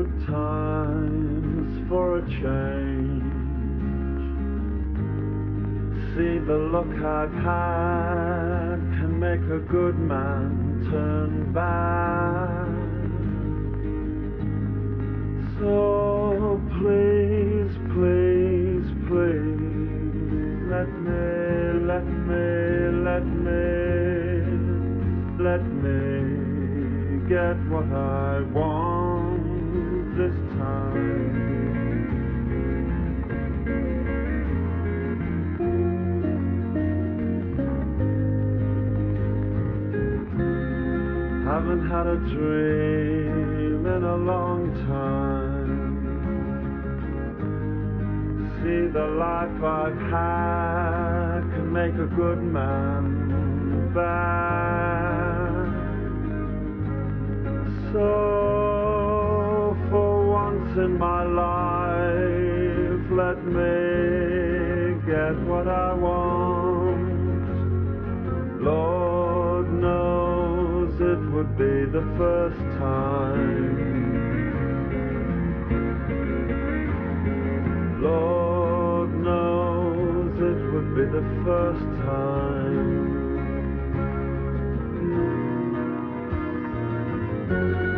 good times for a change. See, the look I've had can make a good man turn bad. So please, please, please, let me get what I want this time. Haven't had a dream in a long time. See, the life I've had can make a good man bad. So for once in my life, let me get what I want. Lord knows it would be the first time. Lord knows it would be the first time.